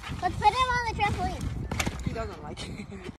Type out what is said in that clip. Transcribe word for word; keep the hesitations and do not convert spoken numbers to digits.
Let's put him on the trampoline. He doesn't like it.